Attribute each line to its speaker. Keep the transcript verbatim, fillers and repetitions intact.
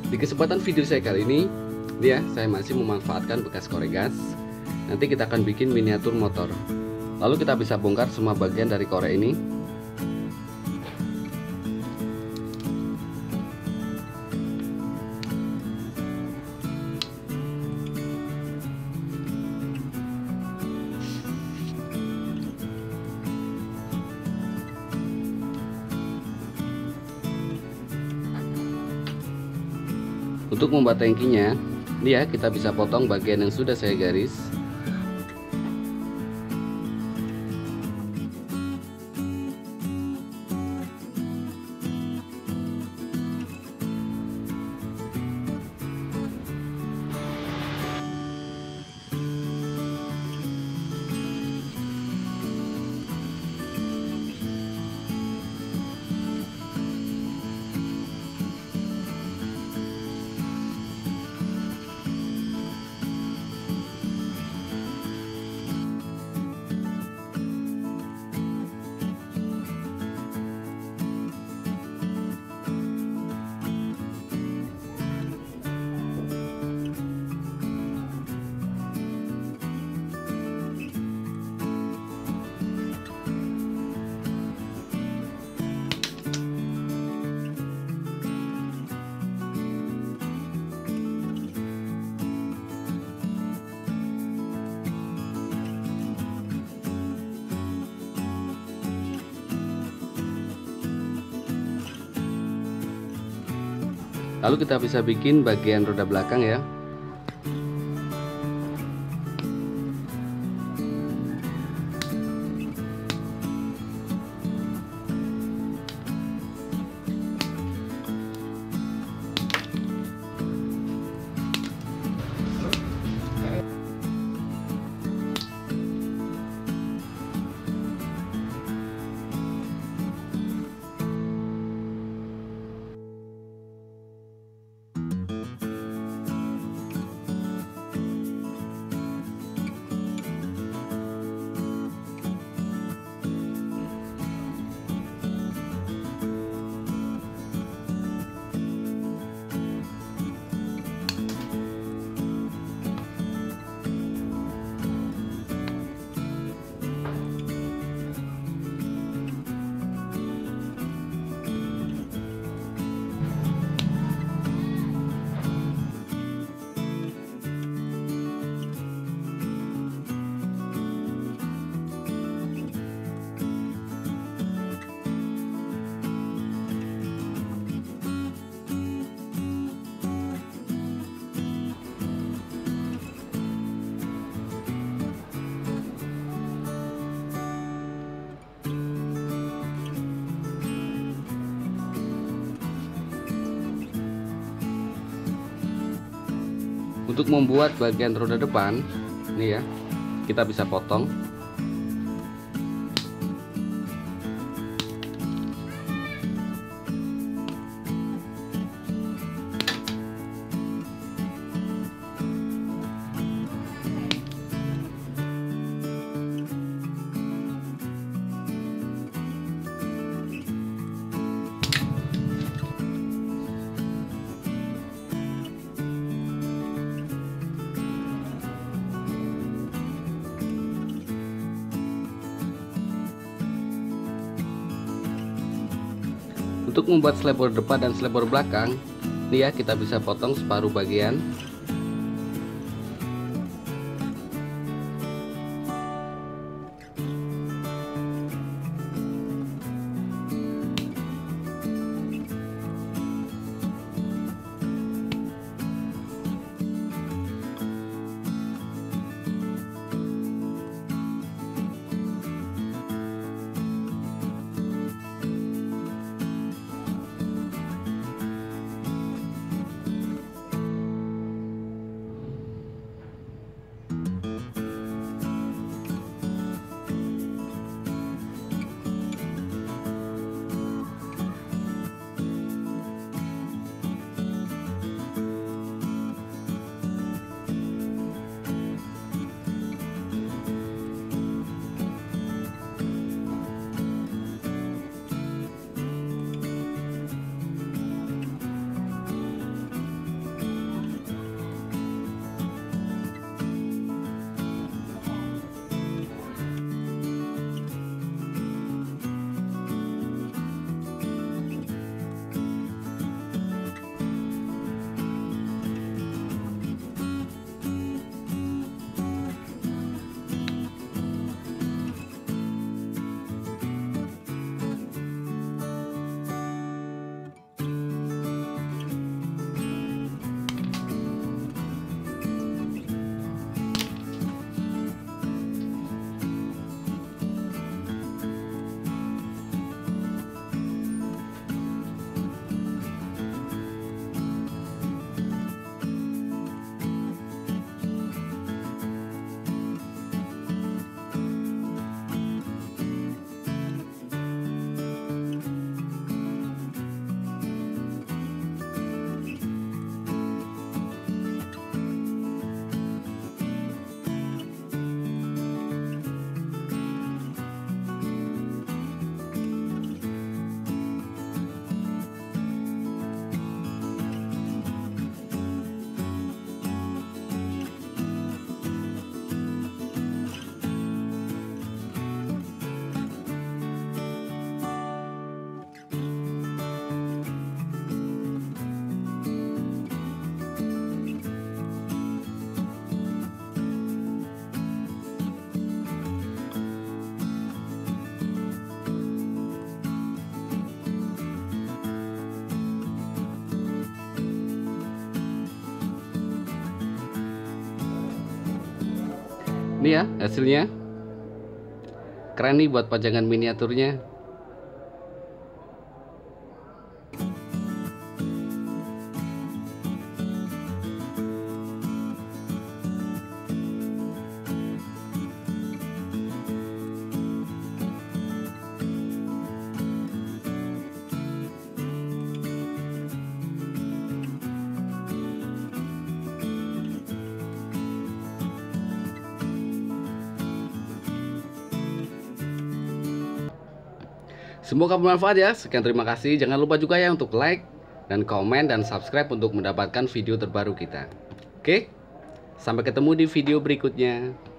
Speaker 1: Di kesempatan video saya kali ini, ya, saya masih memanfaatkan bekas korek gas. Nanti kita akan bikin miniatur motor. Lalu kita bisa bongkar semua bagian dari korek ini. Untuk membuat tangkinya, ini ya, kita bisa potong bagian yang sudah saya garis. Lalu kita bisa bikin bagian roda belakang ya. Untuk membuat bagian roda depan, nih ya, kita bisa potong. Untuk membuat slebor depan dan slebor belakang, nih ya, kita bisa potong separuh bagian. Ini ya hasilnya. Keren nih buat pajangan miniaturnya. Semoga bermanfaat ya. Sekian, terima kasih. Jangan lupa juga ya untuk like dan komen dan subscribe untuk mendapatkan video terbaru kita. Oke, sampai ketemu di video berikutnya.